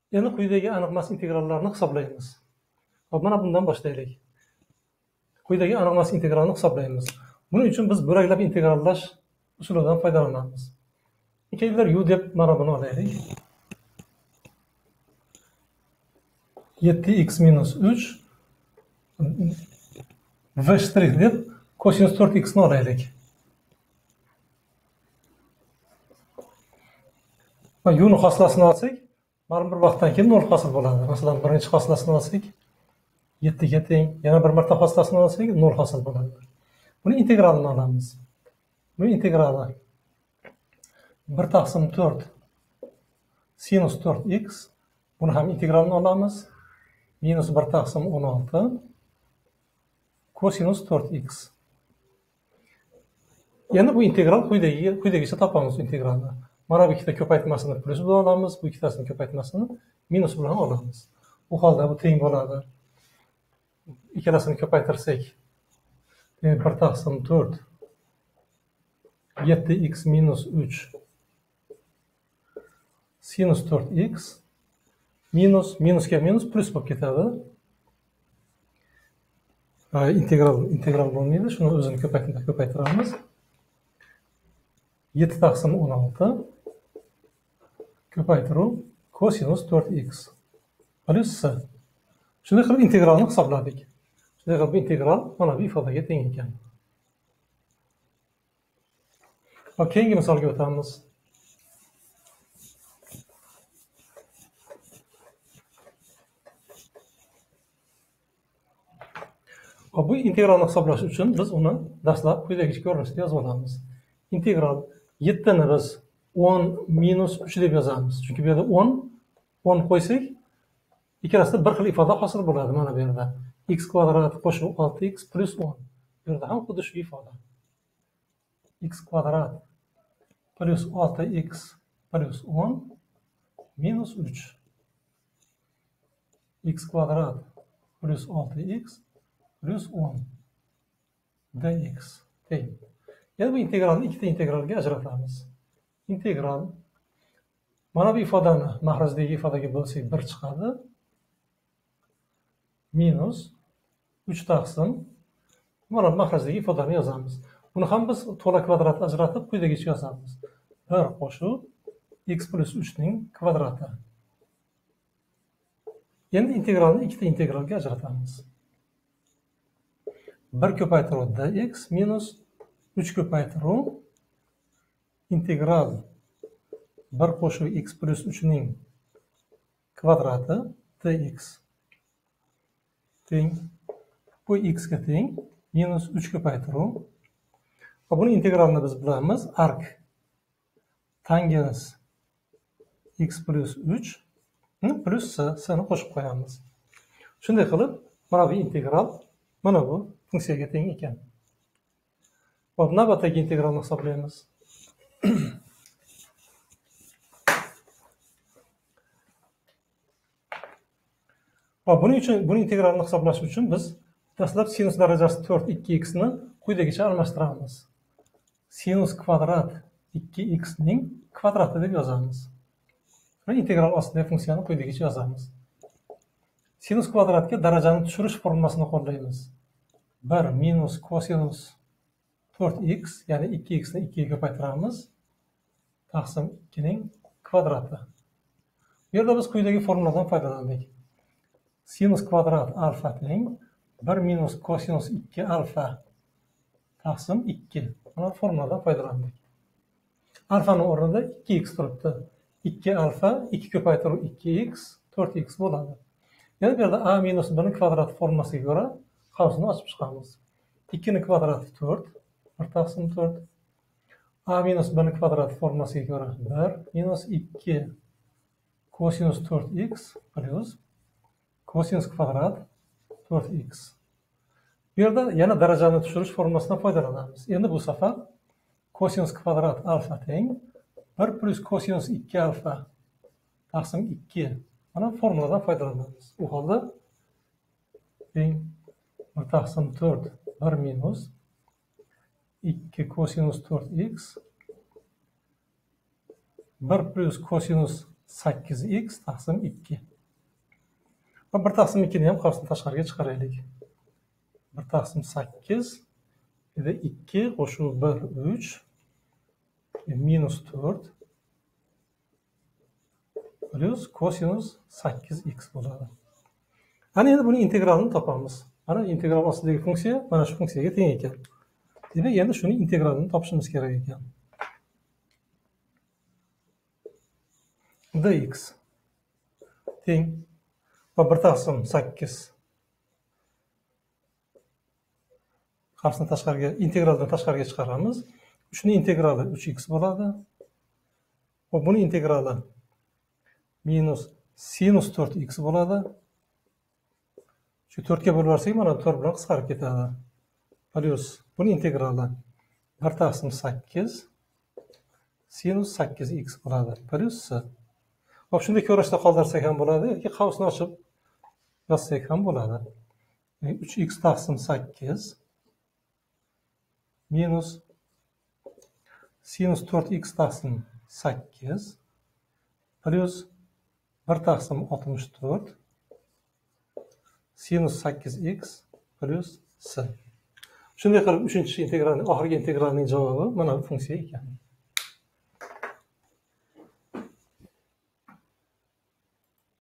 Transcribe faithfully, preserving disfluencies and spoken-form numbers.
Endi quyidagi aniqmas integrallarni hisoblaymiz. Hop, mana bundan boshlaylik. Quyidagi aniqmas integralni hisoblaymiz. Buning uchun biz bo'laklab integrallash usulidan foydalanamiz. Ikkilar u deb mana buni olaylik. yetti x minus uch v shtrix deb kosinus to'rt x ni olaylik. Va u ni hoslasini olsak, ma'lum bir vaqtdan keyin nol hosil bo'ladi. Masalan, birinchi hoslasini olsak, yetti ga teng, yana bir marta hoslasini olsak, nol hosil bo'ladi. Buni integralini olamiz. Buni integrali bir taqsim to'rt sinus to'rt x, buni ham integralini olamiz. Minus bir taqsim o'n olti kosinus to'rt x. Endi bu integral quyidagi quyidagicha topamiz integralni. Mana bu ikkita ko'paytmasini plus bilan olamiz, bu ikkitasini ko'paytmasini minus bilan olamiz. Bu holda bu teng bo'ladi. Ikkalasini ko'paytirsak, bir taqsim to'rt yetti x minus uch sinus to'rt x minus minusga minus plus bo'lib ketadi. Integral integral bo'lmaydi, shuni o'zini ko'paytirib ko'paytiramiz. yetti taqsim o'n olti ko'paytiruv kosinus to'rt x plus s. Shunday qilib integralni hisobladik. Shunday qilib integral mana bu ifodaga teng ekan. Va keyingi misolga o'tamiz. Bu integralni hisoblash uchun biz uni dastlab quyidagi ko'rinishda yozib olamiz. Integral yetti ni biz o'n minus uch deb yozamiz. Chunki bu yerda o'n o'n qo'ysak, ikkalasida bir xil ifoda hosil bo'ladi mana bu yerda. X kvadrat qo'shib olti x plus o'n. Bu yerda ham xuddi shu ifoda. X kvadrat plus olti x plus o'n minus uch. X kvadrat plus olti x plus o'n dx teng. Yana bu integralni ikkita integralga ajratamiz. Integral mana bu ifodani mahrajdagi ifodaga bo'lsak bir chiqadi. Minus uch taqsim mana mahrajdagi ifodani yozamiz. Buni ham biz to'la kvadrat ajratib quyidagicha yozamiz. bir qo'shib x plus uch ning kvadrati. Endi integralni ikkita integralga ajratamiz. bir ko'paytiruv dx minus uch ko'paytiruv integral bir qo'shib x plus uch ning kvadrati dx teng. Bu x ga teng minus uch ko'paytiruv. Va buni integralni biz bilamiz. Arc tangens x plus uch plus s, s ni qo'shib qo'yamiz. Shunday qilib, mana bu integral mana bu funksiyaga teng ekan. Va navbatdagi integralni hisoblaymiz. Va buning uchun buni integralni hisoblash uchun biz dastlab sinus darajasi to'rt ikki x ni quyidagicha almashtiramiz. Sinus kvadrat ikki x ning kvadrati deb yozamiz. Va integral ostida funksiyani quyidagicha yozamiz. Sinus kvadratga darajani tushirish formulasini qo'llaymiz. bir minus kosinus to'rt x, ya'ni ikki x ni ikki ga ko'paytiramiz. Taqsim ikki ning kvadrati. Bu yerda biz quyidagi formuladan foydalandik. Sinus kvadrat alfa teng bir minus kosinus ikki alfa taqsim ikki. Mana formuladan foydalandik. Alfani o'rnida ikki x turibdi. ikki alfa, ikki ko'paytiruv ikki x, to'rt x bo'ladi. Yana bu yerda a minus bir kvadrat formulasiga ko'ra qavsini ochib chiqamiz. ikki ni kvadrati to'rt, bir taqsim to'rt. A minus bir kvadrat formulasiga ko'ra bir minus ikki kosinus to'rt x plus kosinus kvadrat to'rt x. Bu yerda yana darajani tushirish formulasidan foydalanamiz. Endi bu safar kosinus kvadrat alfa teng bir plus kosinus ikki alfa taqsim ikki. Mana formuladan foydalanamiz. U holda teng bir taqsim to'rt bir minus ikki kosinus to'rt x bir plus kosinus sakkiz x taqsim ikki. Va bir taqsim ikkini ham qarsini tashqariga chiqaraylik. bir taqsim sakkiz ve ikki qo'shib bir uch minus to'rt plus kosinus sakkiz x bo'ladi. Ana endi buni integralini topamiz. Mana integral ostidagi funksiya mana shu funksiyaga teng ekan. Demak, endi shuni integralini topishimiz kerak ekan. dx teng va bir taqsim sakkiz qarsini tashqariga integraldan tashqariga chiqaramiz. Shuni integrali uch x bo'ladi. Va buni integrali minus sinus to'rt x bo'ladi. Shu to'rtga bo'lib yuborsak, mana to'rt bilan qisqarib ketadi. Plus buni integrali bir taqsim sakkiz sinus sakkiz x bo'ladi. Plus s. Hop, shunday ko'rishda qoldirsak ham bo'ladi yoki qavsni ochib yozsak ham bo'ladi. uch x taqsim sakkiz minus sinus to'rt x taqsim sakkiz plus bir taqsim oltmish to'rt sinus sakkiz x plus s. Shunday qilib uchinchi integralning oxirgi integralning javobi mana bu funksiya ekan.